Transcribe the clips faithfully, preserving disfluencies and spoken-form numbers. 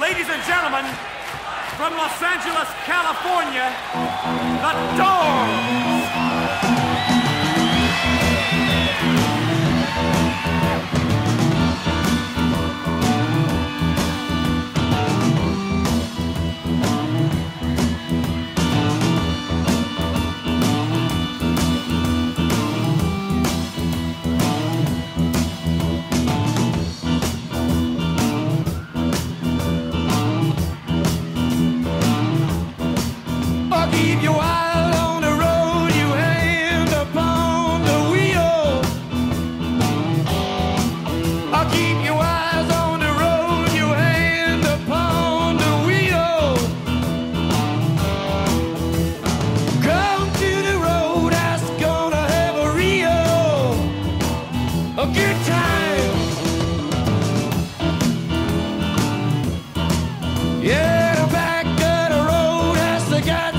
Ladies and gentlemen, from Los Angeles, California, the Doors. Keep your eye on the road, you hand upon the wheel. I'll keep your eyes on the road, you hand upon the wheel. Come to the roadhouse, gonna have a real, a good time. Yeah, the back of the roadhouse, I got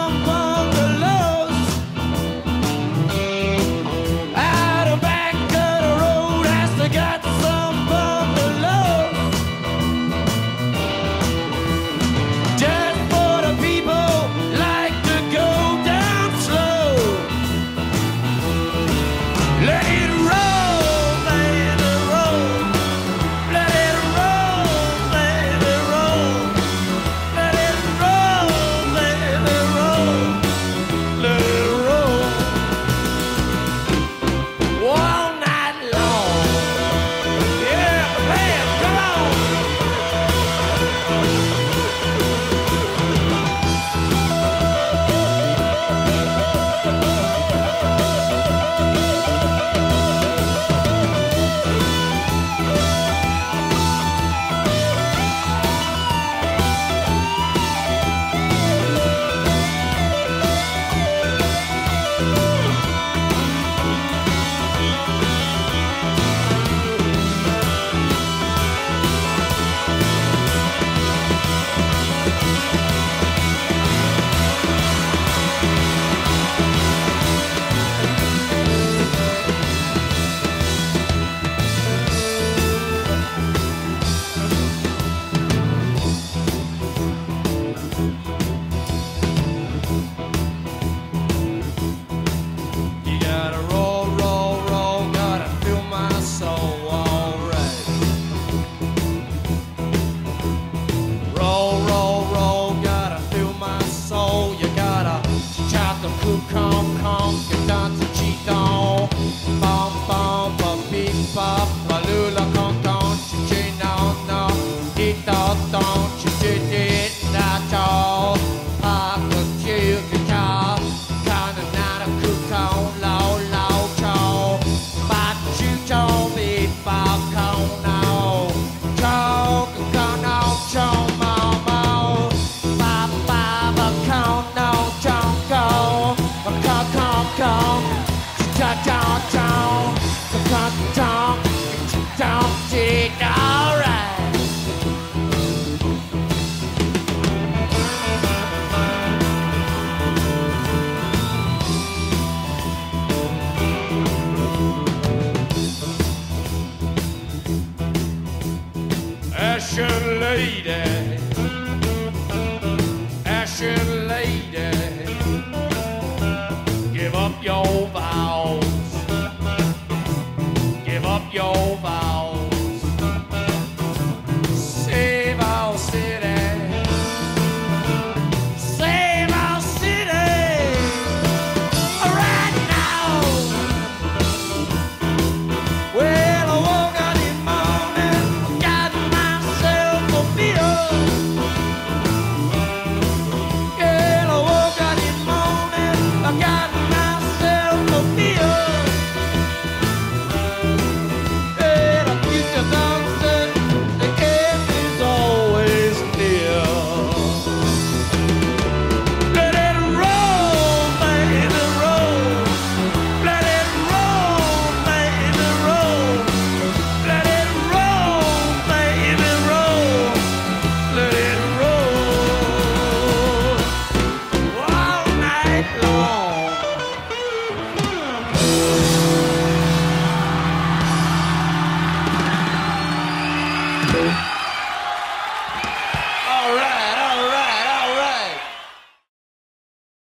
Ashen lady, Ashen lady, give up your vows, give up your vows, save our city, save our city, right now. Well, I woke up this morning, got myself a beer. Yeah, I woke up this morning, I got myself a beer. Yeah, the future dog said the end is always near. Let it roll, baby, roll. Let it roll, baby, roll. Let it roll, baby, roll. Let it roll all night long. Thank you.